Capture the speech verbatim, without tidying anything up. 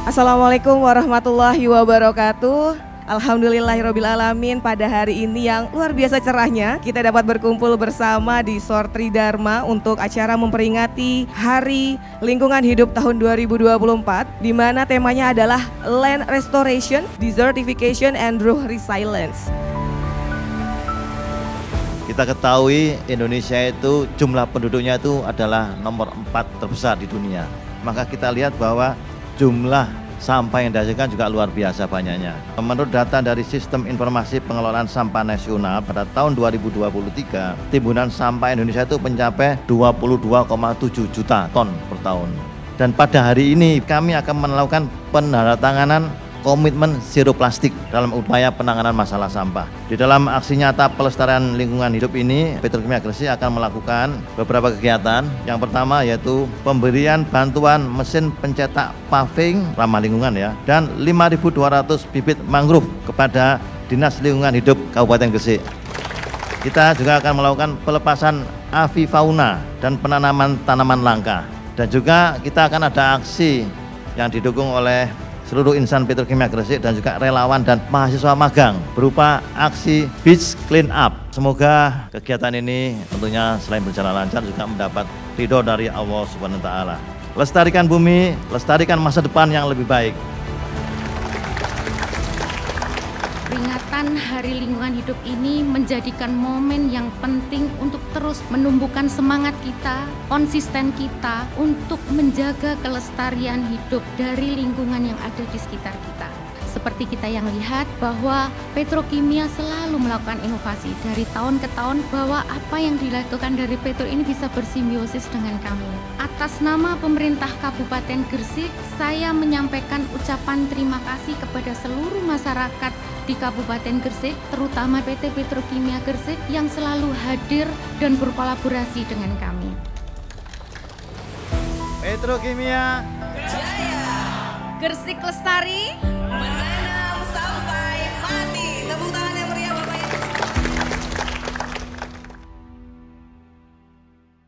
Assalamualaikum warahmatullahi wabarakatuh. Alhamdulillahirrabbilalamin, pada hari ini yang luar biasa cerahnya kita dapat berkumpul bersama di Sor Tridharma untuk acara memperingati Hari Lingkungan Hidup tahun dua ribu dua puluh empat, di mana temanya adalah Land Restoration, Desertification and Rural Resilience. Kita ketahui Indonesia itu jumlah penduduknya itu adalah nomor empat terbesar di dunia. Maka kita lihat bahwa jumlah sampah yang dihasilkan juga luar biasa banyaknya. Menurut data dari Sistem Informasi Pengelolaan Sampah Nasional pada tahun dua ribu dua puluh tiga, timbunan sampah Indonesia itu mencapai dua puluh dua koma tujuh juta ton per tahun. Dan pada hari ini kami akan melakukan penandatanganan komitmen zero plastik dalam upaya penanganan masalah sampah. Di dalam aksi nyata pelestarian lingkungan hidup ini, Petrokimia Gresik akan melakukan beberapa kegiatan. Yang pertama yaitu pemberian bantuan mesin pencetak paving ramah lingkungan ya, dan lima ribu dua ratus bibit mangrove kepada Dinas Lingkungan Hidup Kabupaten Gresik. Kita juga akan melakukan pelepasan avifauna dan penanaman tanaman langka. Dan juga kita akan ada aksi yang didukung oleh seluruh insan Petrokimia Gresik dan juga relawan dan mahasiswa magang berupa aksi Beach Clean Up. Semoga kegiatan ini tentunya selain berjalan lancar juga mendapat ridho dari Allah Subhanahu wa taala. Lestarikan bumi, lestarikan masa depan yang lebih baik. Peringatan Hari Lingkungan Hidup ini menjadikan momen yang penting untuk terus menumbuhkan semangat kita, konsisten kita untuk menjaga kelestarian hidup dari lingkungan yang ada di sekitar kita. Seperti kita yang lihat bahwa Petrokimia selalu melakukan inovasi dari tahun ke tahun, bahwa apa yang dilakukan dari Petro ini bisa bersimbiosis dengan kami. Atas nama pemerintah Kabupaten Gresik, saya menyampaikan ucapan terima kasih kepada seluruh masyarakat di Kabupaten Gresik, terutama P T Petrokimia Gresik yang selalu hadir dan berkolaborasi dengan kami. Petrokimia Jaya! Gresik lestari!